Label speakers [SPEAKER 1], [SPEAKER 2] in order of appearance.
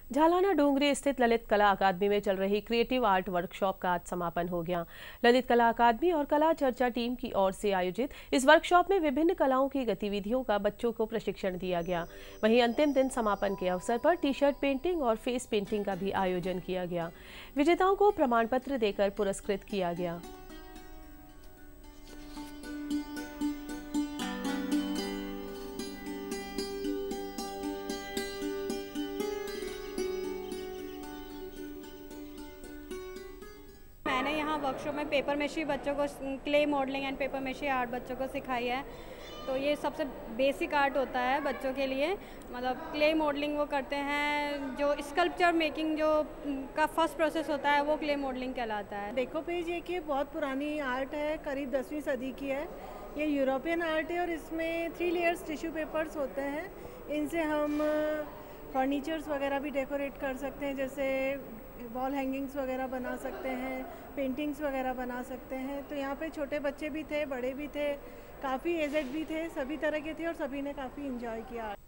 [SPEAKER 1] झालाना डूंगरी स्थित ललित कला अकादमी में चल रही क्रिएटिव आर्ट वर्कशॉप का आज समापन हो गया। ललित कला अकादमी और कला चर्चा टीम की ओर से आयोजित इस वर्कशॉप में विभिन्न कलाओं की गतिविधियों का बच्चों को प्रशिक्षण दिया गया। वहीं अंतिम दिन समापन के अवसर पर टी शर्ट पेंटिंग और फेस पेंटिंग का भी आयोजन किया गया। विजेताओं को प्रमाण पत्र देकर पुरस्कृत किया गया।
[SPEAKER 2] मैंने यहाँ वर्कशॉप में पेपर मेशी बच्चों को clay modelling and paper mache art बच्चों को सिखाई है। तो ये सबसे बेसिक आर्ट होता है बच्चों के लिए। मतलब क्ले मॉडलिंग वो करते हैं, जो स्कल्पचर मेकिंग जो का फर्स्ट प्रोसेस होता है वो क्ले मॉडलिंग कहलाता है।
[SPEAKER 3] देखो पेज ये कि बहुत पुरानी आर्ट है, करीब 10वीं सदी की है। ये यूरोपियन आर्ट है और इसमें 3 लेयर्स टिश्यू पेपर्स होते हैं। इनसे हम फर्नीचर्स वगैरह भी डेकोरेट कर सकते हैं, जैसे वॉल हैंगिंग्स वगैरह बना सकते हैं, पेंटिंग्स वगैरह बना सकते हैं। तो यहाँ पे छोटे बच्चे भी थे, बड़े भी थे, काफ़ी एजेड भी थे, सभी तरह के थे और सभी ने काफ़ी इंजॉय किया।